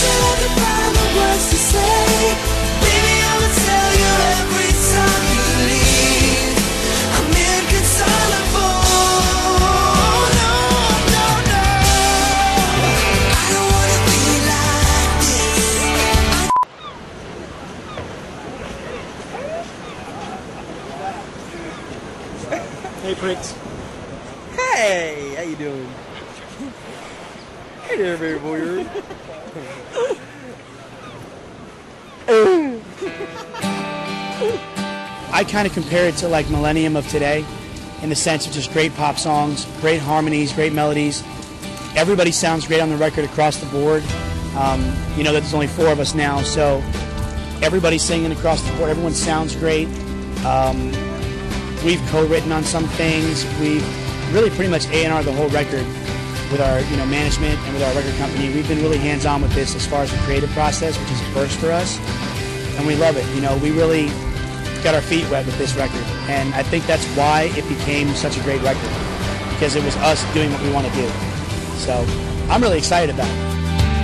till I can find the words to say. Baby, I will tell you every time you leave. I'm inconsolable. No, no, no. I don't wanna be like this. Hey, pricks. Hey, how you doing? Hey there, baby boy. I kind of compare it to like Millennium of today, in the sense of just great pop songs, great harmonies, great melodies. Everybody sounds great on the record across the board. You know that there's only 4 of us now, so everybody's singing across the board. Everyone sounds great. We've co-written on some things. We've really pretty much A&R the whole record with our management and with our record company. We've been really hands-on with this as far as the creative process, which is a first for us, and we love it. We really got our feet wet with this record, and I think that's why it became such a great record, because it was us doing what we want to do. So I'm really excited about it.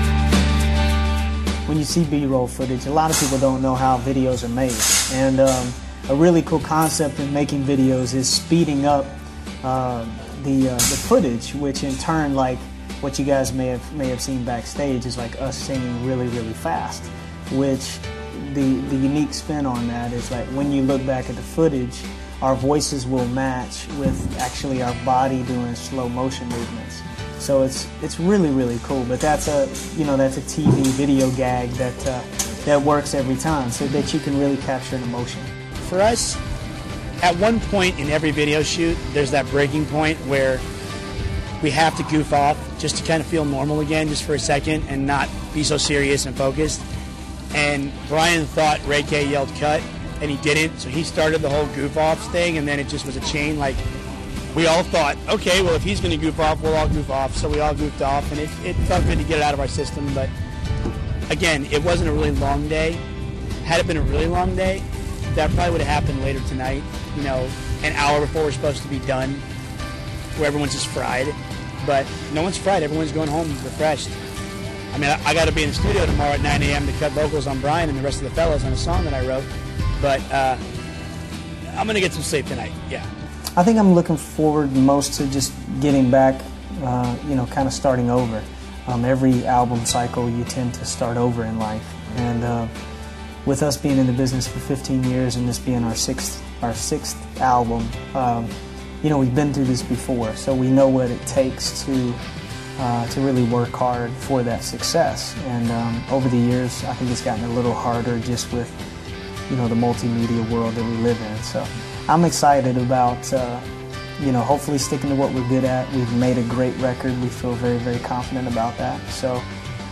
When you see B-roll footage, a lot of people don't know how videos are made, and a really cool concept in making videos is speeding up the footage, which in turn, like what you guys may have seen backstage, is like us singing really, really fast. Which the unique spin on that is like when you look back at the footage, our voices will match with actually our body doing slow motion movements. So it's really, really cool. But that's a TV video gag that works every time, so that you can really capture an emotion. For us, at one point in every video shoot, there's that breaking point where we have to goof off just to kind of feel normal again, just for a second, and not be so serious and focused. And Brian thought Ray K yelled cut, and he didn't, so he started the whole goof offs thing, and then it just was a chain. Like, we all thought, okay, well, if he's going to goof off, we'll all goof off. So we all goofed off, and it felt good to get it out of our system. But again, it wasn't a really long day. Had it been a really long day, that probably would have happened later tonight, an hour before we're supposed to be done, where everyone's just fried. But no one's fried. Everyone's going home refreshed. I mean, I got to be in the studio tomorrow at 9 a.m. to cut vocals on Brian and the rest of the fellas on a song that I wrote. But I'm going to get some sleep tonight, yeah. I think I'm looking forward most to just getting back, kind of starting over. Every album cycle, you tend to start over in life. And with us being in the business for 15 years and this being our sixth album, we've been through this before, so we know what it takes to really work hard for that success. And over the years, I think it's gotten a little harder just with the multimedia world that we live in. So I'm excited about hopefully sticking to what we're good at. We've made a great record. We feel very, very confident about that. So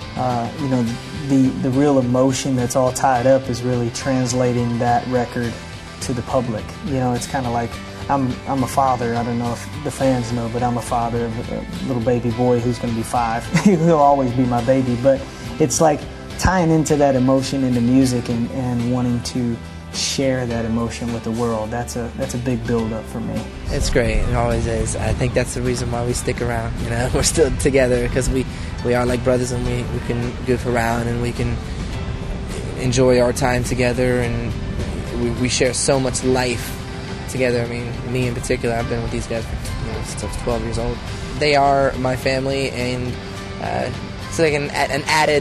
the real emotion that's all tied up is really translating that record to the public. It's kind of like I'm a father. I don't know if the fans know, but I'm a father of a little baby boy who's going to be 5. He'll always be my baby. But it's like tying into that emotion into music and wanting to share that emotion with the world. That's a big build-up for me. It's great. It always is. I think that's the reason why we stick around. We're still together because we are like brothers, and we can goof around and we can enjoy our time together, and we share so much life together. I mean, me in particular, I've been with these guys for, since I was 12 years old. They are my family, and it's like an added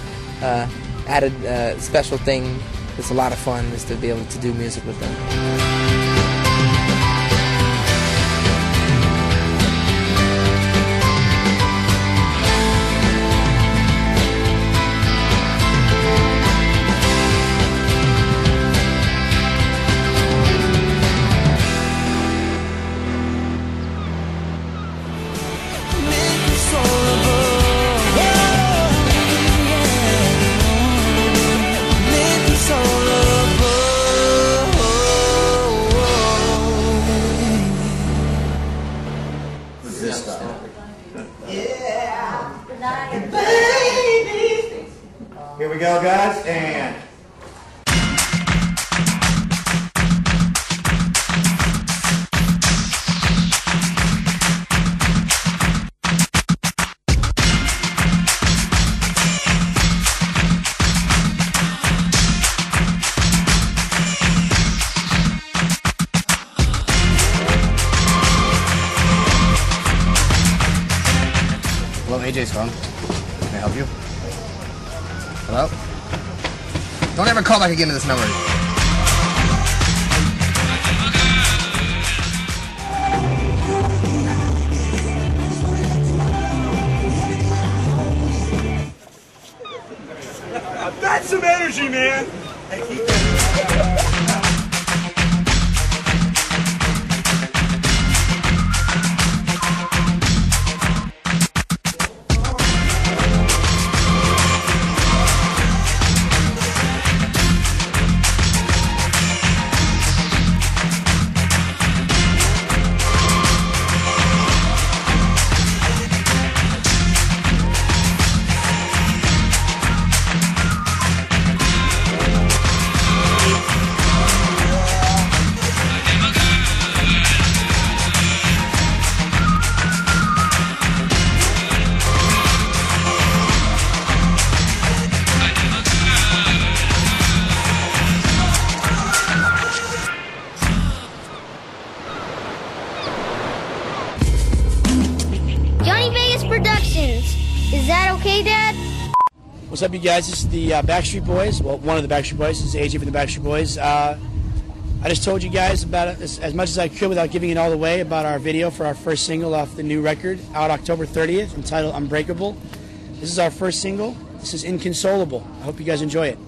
special thing. It's a lot of fun is to be able to do music with them. Here we go, guys, and... AJ's phone. Can I help you? Hello? Don't ever call back again to this number. That's some energy, man. Johnny Vegas Productions. Is that okay, Dad? What's up, you guys? This is the Backstreet Boys. Well, one of the Backstreet Boys. This is AJ from the Backstreet Boys. I just told you guys about it as much as I could without giving it all away about our video for our first single off the new record out October 30th entitled Unbreakable. This is our first single. This is Inconsolable. I hope you guys enjoy it.